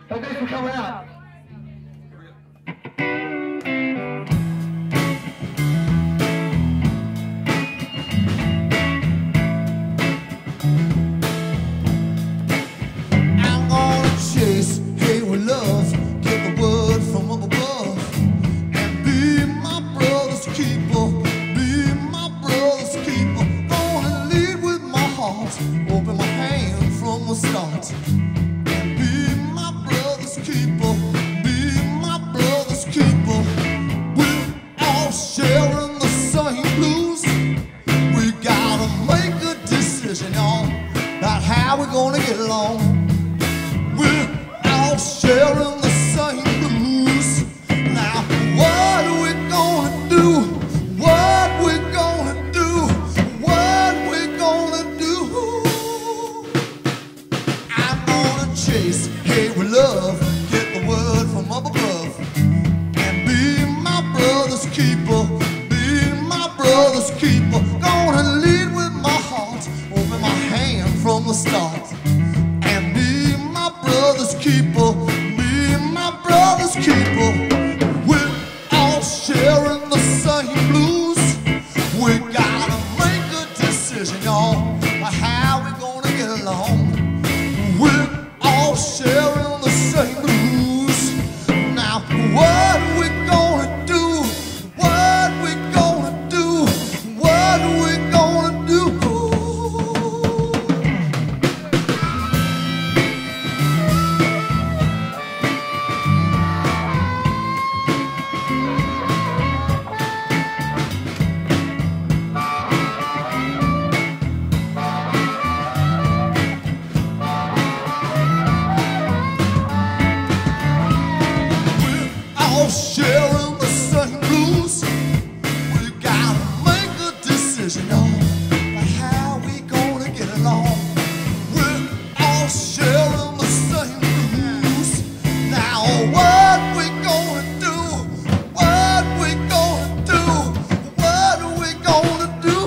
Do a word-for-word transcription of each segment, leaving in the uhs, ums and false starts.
Hey, thanks for coming out. I'm gonna chase, hey with love, get the word from up above, and be my brother's keeper, be my brother's keeper. Gonna lead with my heart, open my hand from the start. Be my brother's keeper, be my brother's keeper. We're all sharing the same blues. We gotta make a decision on about how we're gonna get along. We're all sharing the same blues. Now, what are we gonna do? What we gonna do? What we gonna do? I'm gonna chase, hey with love, get the word from up above, and be my brother's keeper, be my brother's keeper. Gonna lead with my heart, open my hand from the start, and be my brother's keeper, be my brother's keeper. We're all sharing the same blues. We gotta make a decision, y'all, on how we're gonna get along. We're all sharing the same blues. Now, what we gonna do? What we gonna do? What we gonna do? All sharing the same blues. We gotta make a decision on how we gonna get along. We're all sharing the same blues. Now what we gonna do? What we gonna do? What are we gonna do?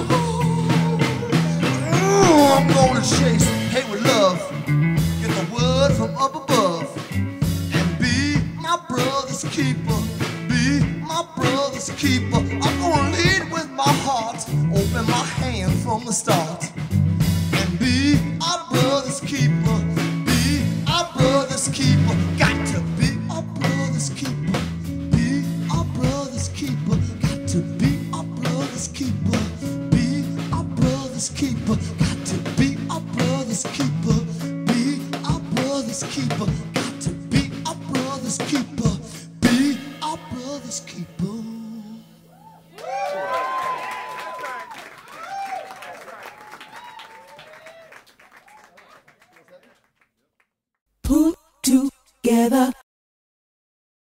Ooh, I'm gonna chase, hey with love, get the word from up above, and be my brother's keeper, be my brother's keeper. I'm gonna lead with my heart, open my hand from the start, and be our brother's keeper, be our brother's keeper. Got to be our brother's keeper, be our brother's keeper. Got to be our brother's keeper, be our brother's keeper. Got to be our brother's keeper, be our brother's keeper. Got to be our brother's keeper, be our brother's keeper. Put together